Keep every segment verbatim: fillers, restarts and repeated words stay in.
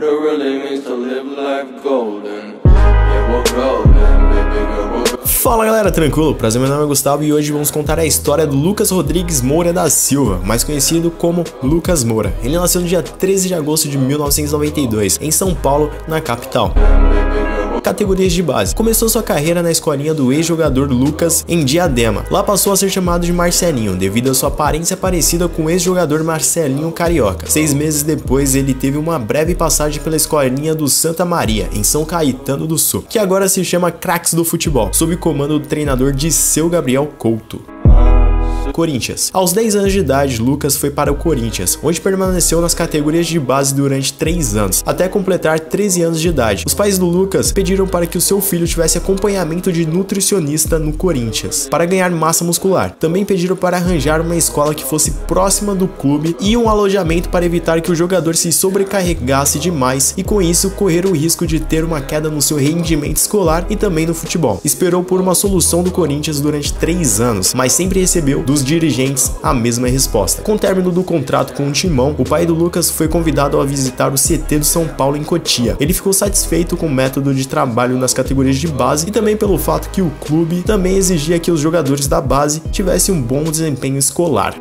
it really means to live life golden. Yeah, we're golden, baby girl, we're golden. Fala galera, tranquilo? Prazer, meu nome é Gustavo e hoje vamos contar a história do Lucas Rodrigues Moura da Silva, mais conhecido como Lucas Moura. Ele nasceu no dia treze de agosto de mil novecentos e noventa e dois, em São Paulo, na capital. Categorias de base. Começou sua carreira na escolinha do ex-jogador Lucas em Diadema. Lá passou a ser chamado de Marcelinho, devido à sua aparência parecida com o ex-jogador Marcelinho Carioca. Seis meses depois, ele teve uma breve passagem pela escolinha do Santa Maria, em São Caetano do Sul, que agora se chama Craques do Futebol, sob o comando do treinador Disseu Gabriel Couto. Corinthians. Aos dez anos de idade, Lucas foi para o Corinthians, onde permaneceu nas categorias de base durante três anos, até completar treze anos de idade. Os pais do Lucas pediram para que o seu filho tivesse acompanhamento de nutricionista no Corinthians, para ganhar massa muscular. Também pediram para arranjar uma escola que fosse próxima do clube e um alojamento para evitar que o jogador se sobrecarregasse demais e com isso correr o risco de ter uma queda no seu rendimento escolar e também no futebol. Esperou por uma solução do Corinthians durante três anos, mas sempre recebeu dos dirigentes a mesma resposta. Com o término do contrato com o Timão, o pai do Lucas foi convidado a visitar o C T do São Paulo em Cotia. Ele ficou satisfeito com o método de trabalho nas categorias de base e também pelo fato que o clube também exigia que os jogadores da base tivessem um bom desempenho escolar.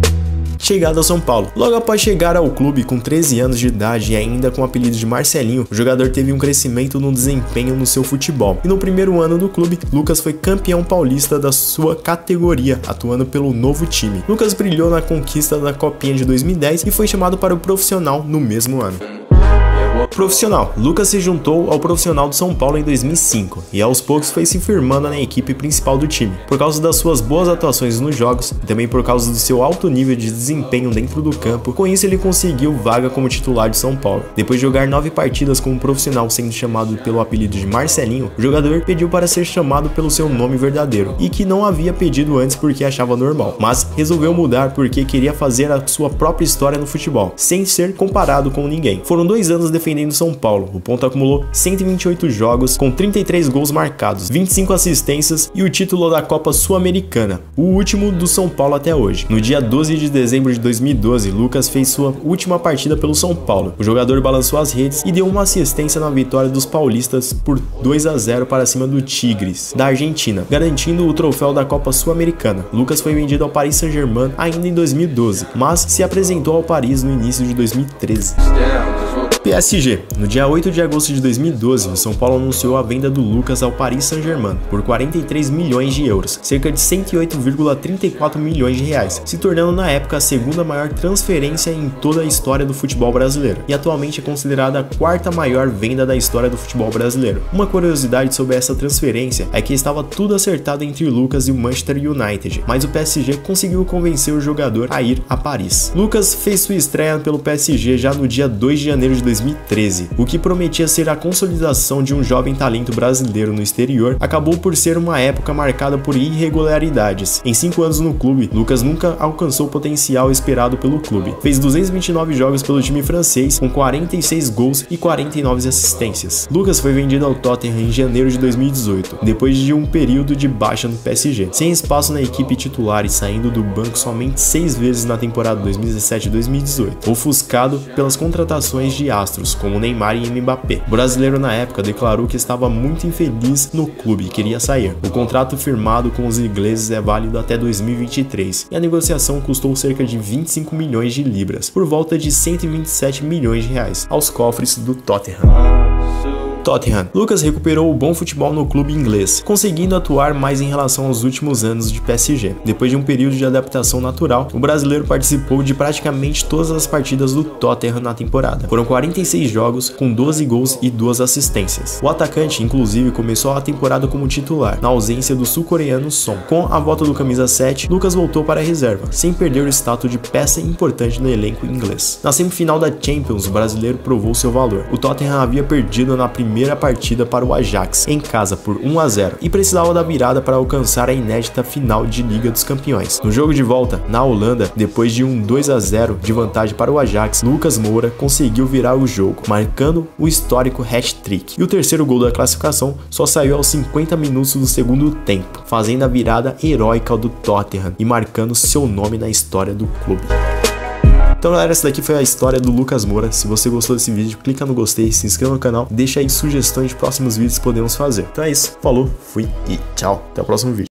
Chegada ao São Paulo. Logo após chegar ao clube com treze anos de idade e ainda com o apelido de Marcelinho, o jogador teve um crescimento no desempenho no seu futebol. E no primeiro ano do clube, Lucas foi campeão paulista da sua categoria, atuando pelo novo time. Lucas brilhou na conquista da Copinha de dois mil e dez e foi chamado para o profissional no mesmo ano. Profissional. Lucas se juntou ao profissional do São Paulo em dois mil e cinco e aos poucos foi se firmando na equipe principal do time. Por causa das suas boas atuações nos jogos e também por causa do seu alto nível de desempenho dentro do campo, com isso ele conseguiu vaga como titular de São Paulo. Depois de jogar nove partidas como profissional sendo chamado pelo apelido de Marcelinho, o jogador pediu para ser chamado pelo seu nome verdadeiro e que não havia pedido antes porque achava normal, mas resolveu mudar porque queria fazer a sua própria história no futebol, sem ser comparado com ninguém. Foram dois anos defendendo São Paulo. O ponto acumulou cento e vinte e oito jogos, com trinta e três gols marcados, vinte e cinco assistências e o título da Copa Sul-Americana, o último do São Paulo até hoje. No dia doze de dezembro de dois mil e doze, Lucas fez sua última partida pelo São Paulo. O jogador balançou as redes e deu uma assistência na vitória dos paulistas por dois a zero para cima do Tigres, da Argentina, garantindo o troféu da Copa Sul-Americana. Lucas foi vendido ao Paris Saint-Germain ainda em dois mil e doze, mas se apresentou ao Paris no início de dois mil e treze. P S G. No dia oito de agosto de dois mil e doze, o São Paulo anunciou a venda do Lucas ao Paris Saint-Germain por quarenta e três milhões de euros, cerca de cento e oito vírgula trinta e quatro milhões de reais, se tornando na época a segunda maior transferência em toda a história do futebol brasileiro e atualmente é considerada a quarta maior venda da história do futebol brasileiro. Uma curiosidade sobre essa transferência é que estava tudo acertado entre o Lucas e o Manchester United, mas o P S G conseguiu convencer o jogador a ir a Paris. Lucas fez sua estreia pelo P S G já no dia dois de janeiro de dois mil e treze, o que prometia ser a consolidação de um jovem talento brasileiro no exterior, acabou por ser uma época marcada por irregularidades. Em cinco anos no clube, Lucas nunca alcançou o potencial esperado pelo clube. Fez duzentos e vinte e nove jogos pelo time francês, com quarenta e seis gols e quarenta e nove assistências. Lucas foi vendido ao Tottenham em janeiro de dois mil e dezoito, depois de um período de baixa no P S G, sem espaço na equipe titular e saindo do banco somente seis vezes na temporada dois mil e dezessete e dois mil e dezoito, ofuscado pelas contratações de astros como Neymar e Mbappé. O brasileiro na época declarou que estava muito infeliz no clube e queria sair. O contrato firmado com os ingleses é válido até dois mil e vinte e três e a negociação custou cerca de vinte e cinco milhões de libras, por volta de cento e vinte e sete milhões de reais, aos cofres do Tottenham. Tottenham. Lucas recuperou o bom futebol no clube inglês, conseguindo atuar mais em relação aos últimos anos de P S G. Depois de um período de adaptação natural, o brasileiro participou de praticamente todas as partidas do Tottenham na temporada. Foram quarenta e seis jogos, com doze gols e duas assistências. O atacante, inclusive, começou a temporada como titular, na ausência do sul-coreano Son. Com a volta do camisa sete, Lucas voltou para a reserva, sem perder o status de peça importante no elenco inglês. Na semifinal da Champions, o brasileiro provou seu valor. O Tottenham havia perdido na primeira primeira partida para o Ajax, em casa por um a zero, e precisava da virada para alcançar a inédita final de Liga dos Campeões. No jogo de volta, na Holanda, depois de um dois a zero de vantagem para o Ajax, Lucas Moura conseguiu virar o jogo, marcando o histórico hat-trick. E o terceiro gol da classificação só saiu aos cinquenta minutos do segundo tempo, fazendo a virada heróica do Tottenham e marcando seu nome na história do clube. Então galera, essa daqui foi a história do Lucas Moura. Se você gostou desse vídeo, clica no gostei, se inscreva no canal, deixa aí sugestões de próximos vídeos que podemos fazer. Então é isso, falou, fui e tchau, até o próximo vídeo.